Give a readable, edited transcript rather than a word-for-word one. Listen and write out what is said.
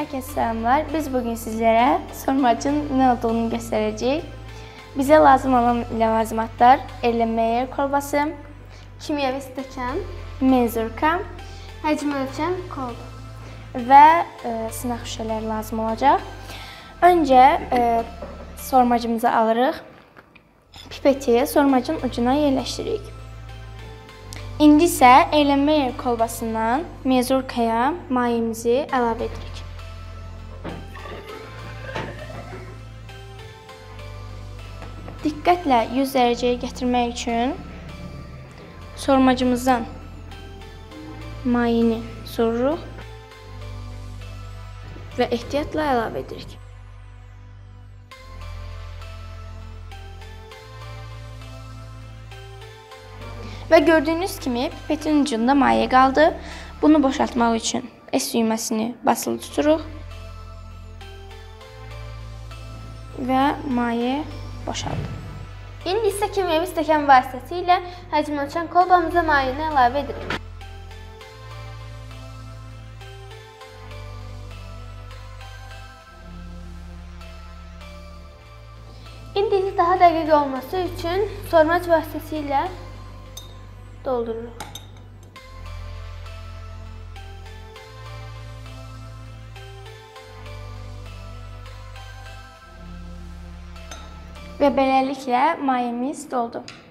Herkese selamlar. Biz bugün sizlere sormacın ne olduğunu göstereceğiz. Bize lazım olan ləvazimatlar Erlenmeyer kolbası, kimyevi stəkan, menzurka həcm ölçən kolba və sınaq şüşələri lazım olacaq. Öncə sormacımızı alırıq. Pipeti sormacın ucuna yerləşdiririk. İndi isə Erlenmeyer kolbasından menzurkaya mayemizi əlavə edirik. Diqqətlə 100 dərəcəyə gətirmək üçün sormacımızdan mayeni soruruq və ehtiyatla əlavə edirik. Və gördüyünüz kimi pipetin ucunda maye qaldı. Bunu boşaltmaq üçün S düyməsini basılı tuturuq və maye boşaldı. İndi isə kimyevi stəkan vasitəsilə həcm ölçən kolbamıza mayeni əlavə edirik. İndi isə daha dəqiq olması üçün sormac vasitəsilə doldururuq. Və beləliklə mayemiz doldu.